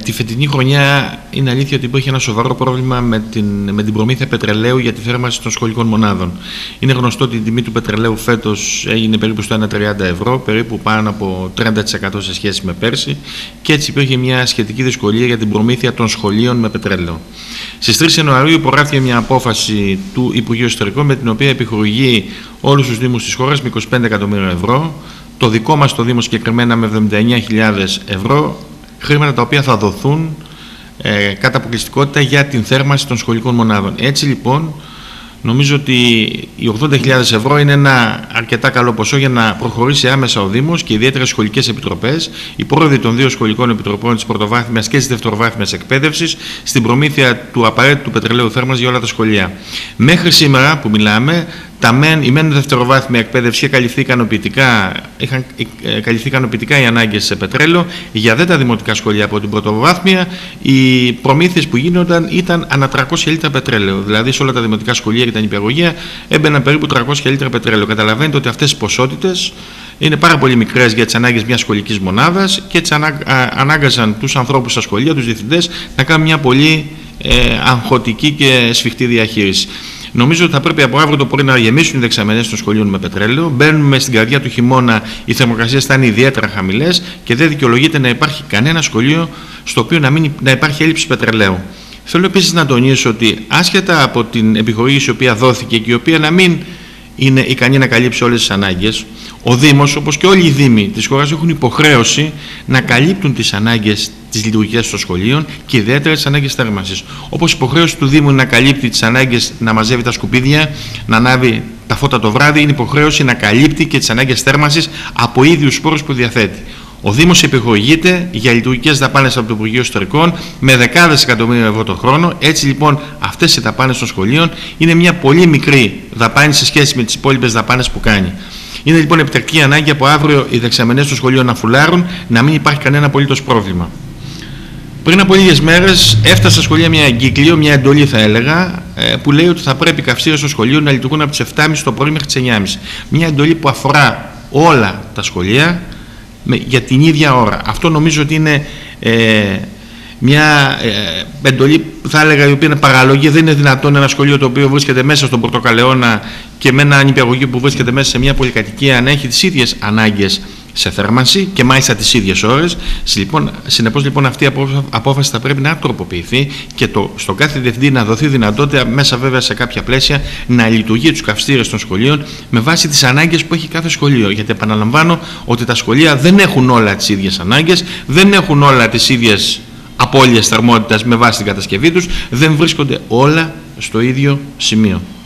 Τη φετινή χρονιά είναι αλήθεια ότι υπήρχε ένα σοβαρό πρόβλημα με την προμήθεια πετρελαίου για τη θέρμανση των σχολικών μονάδων. Είναι γνωστό ότι η τιμή του πετρελαίου φέτος έγινε περίπου στο 1,30 ευρώ, περίπου πάνω από 30% σε σχέση με πέρσι, και έτσι υπήρχε μια σχετική δυσκολία για την προμήθεια των σχολείων με πετρέλαιο. Στις 3 Ιανουαρίου υπογράφηκε μια απόφαση του Υπουργείου Εσωτερικών με την οποία επιχορηγεί όλους τους Δήμους της χώρας με 25 εκατομμύρια ευρώ, το δικό μας το Δήμο συγκεκριμένα με 79.000 ευρώ, χρήματα τα οποία θα δοθούν κατά αποκλειστικότητα για την θέρμανση των σχολικών μονάδων. Έτσι λοιπόν, νομίζω ότι οι 80.000 ευρώ είναι ένα αρκετά καλό ποσό για να προχωρήσει άμεσα ο Δήμος και ιδιαίτερα σχολικές επιτροπές, οι πρόεδροι των δύο σχολικών επιτροπών της πρωτοβάθμιας και της δευτεροβάθμιας εκπαίδευσης, στην προμήθεια του απαραίτητου πετρελαίου θέρμανσης για όλα τα σχολεία. Μέχρι σήμερα που μιλάμε, η μεν δευτεροβάθμια εκπαίδευση είχε είχαν καλυφθεί ικανοποιητικά οι ανάγκες σε πετρέλαιο. Για δε τα δημοτικά σχολεία από την πρωτοβάθμια, οι προμήθειες που γίνονταν ήταν ανά 300 λίτρα πετρέλαιο. Δηλαδή σε όλα τα δημοτικά σχολεία και τα νηπιαγωγεία έμπαιναν περίπου 300 λίτρα πετρέλαιο. Καταλαβαίνετε ότι αυτές οι ποσότητες είναι πάρα πολύ μικρές για τις ανάγκες μιας σχολικής μονάδας και έτσι ανάγκαζαν τους ανθρώπους στα σχολεία, τους διευθυντές, να κάνουν μια πολύ αγχωτική και σφιχτή διαχείριση. Νομίζω ότι θα πρέπει από αύριο το πρωί να γεμίσουν οι δεξαμενές των σχολείων με πετρέλαιο. Μπαίνουμε στην καρδιά του χειμώνα, οι θερμοκρασίες θα είναι ιδιαίτερα χαμηλές και δεν δικαιολογείται να υπάρχει κανένα σχολείο στο οποίο να υπάρχει έλλειψη πετρελαίου. Θέλω επίσης να τονίσω ότι άσχετα από την επιχορήγηση η οποία δόθηκε και η οποία να μην είναι ικανή να καλύψει όλες τις ανάγκες, ο Δήμος, όπως και όλοι οι Δήμοι της χώρας, έχουν υποχρέωση να καλύπτουν τις ανάγκες της λειτουργίας των σχολείων και ιδιαίτερα τις ανάγκες θέρμανσης. Όπως υποχρέωση του Δήμου να καλύπτει τις ανάγκες να μαζεύει τα σκουπίδια, να ανάβει τα φώτα το βράδυ, είναι υποχρέωση να καλύπτει και τις ανάγκες θέρμανσης από ίδιους πόρους που διαθέτει. Ο Δήμος επιχορηγείται για λειτουργικές δαπάνες από το Υπουργείο Εσωτερικών με δεκάδες εκατομμύρια ευρώ το χρόνο. Έτσι λοιπόν, αυτές οι δαπάνες των σχολείων είναι μια πολύ μικρή δαπάνη σε σχέση με τις υπόλοιπες δαπάνες που κάνει. Είναι λοιπόν επιτακτική ανάγκη από αύριο οι δεξαμενές των σχολείων να φουλάρουν, να μην υπάρχει κανένα απολύτως πρόβλημα. Πριν από λίγες μέρες έφτασε στα σχολεία μια εγκύκλιο, μια εντολή θα έλεγα, που λέει ότι θα πρέπει οι καυστήρες των σχολείων να λειτουργούν από τις 7.30 το πρωί μέχρι τις 9.30. Μια εντολή που αφορά όλα τα σχολεία για την ίδια ώρα. Αυτό νομίζω ότι είναι μια εντολή, θα έλεγα, η οποία είναι παράλογη. Δεν είναι δυνατόν ένα σχολείο το οποίο βρίσκεται μέσα στον Πορτοκαλαιώνα και με ένα νηπιαγωγείο που βρίσκεται μέσα σε μια πολυκατοικία να έχει τις ίδιες ανάγκες σε θέρμανση και μάλιστα τις ίδιες ώρες. Συνεπώς λοιπόν αυτή η απόφαση θα πρέπει να τροποποιηθεί και στον κάθε διευθυντή να δοθεί δυνατότητα, μέσα βέβαια σε κάποια πλαίσια, να λειτουργεί τους καυστήρες των σχολείων με βάση τις ανάγκες που έχει κάθε σχολείο. Γιατί επαναλαμβάνω ότι τα σχολεία δεν έχουν όλα τις ίδιες ανάγκες, δεν έχουν όλα τις ίδιες απώλειες θερμότητας με βάση την κατασκευή τους, δεν βρίσκονται όλα στο ίδιο σημείο.